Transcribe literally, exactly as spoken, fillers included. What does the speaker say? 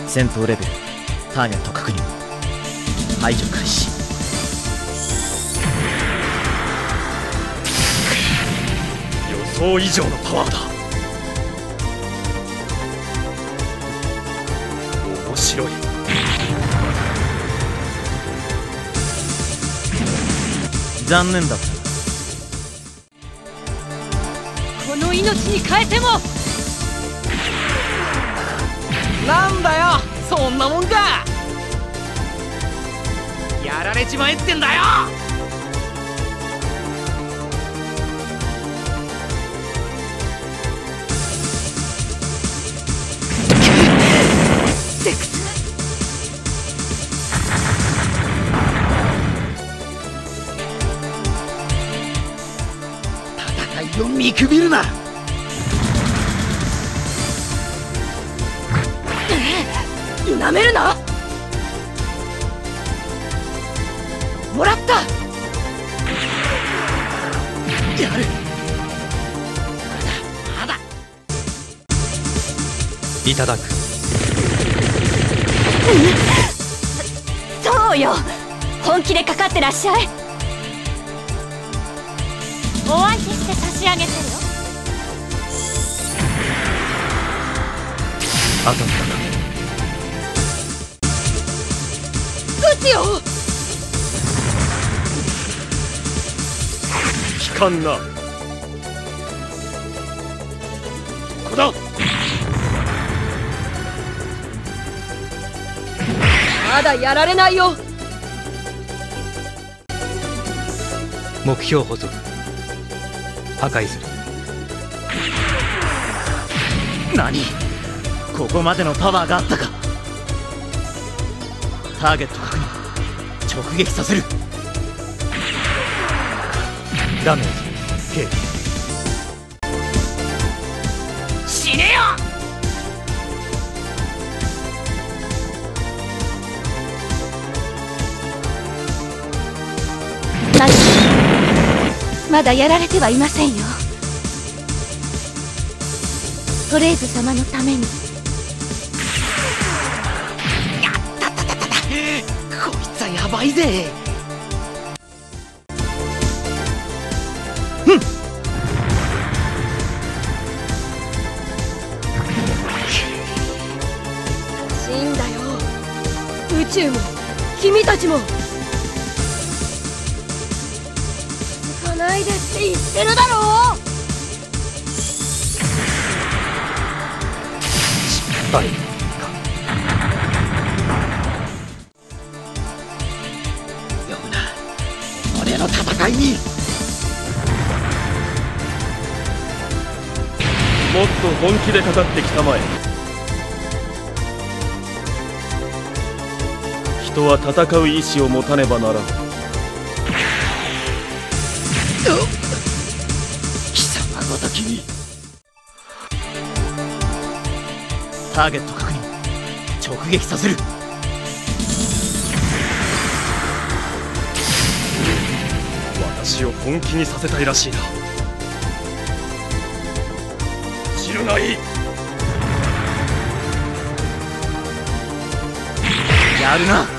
戦闘レベルターゲット確認。排除開始。予想以上のパワーだ。面白い。残念だった。 この命に変えても。 なんだよ、そんなもんか。やられちまえってんだよ。 ゼクス戦いを見くびるな。 なめるな。もらった。 やる。まだ。 いただく。 そうよ、本気でかかってらっしゃい。お相手して差し上げてるよ。 当たったか。 撃つよ。 効かんな。ここだ。 まだやられないよ。 目標捕捉。破壊する。何？ここまでのパワーがあったか。ターゲット確認。直撃させる。ダメージ軽。 死ねよ。 まだまだやられてはいませんよ。トレーズ様のために。 やったったったった。こいつはやばいぜ。 ふん。 死んだよ。宇宙も君たちも。続かないでって言ってるだろう。 失敗か。 呼ぶな、俺の戦いに。 もっと本気でかかってきたまえ。人は戦う意志を持たねばならん。 貴様ごときに。 ターゲット確認。直撃させる。私を本気にさせたいらしいな。知るがいい。やるな。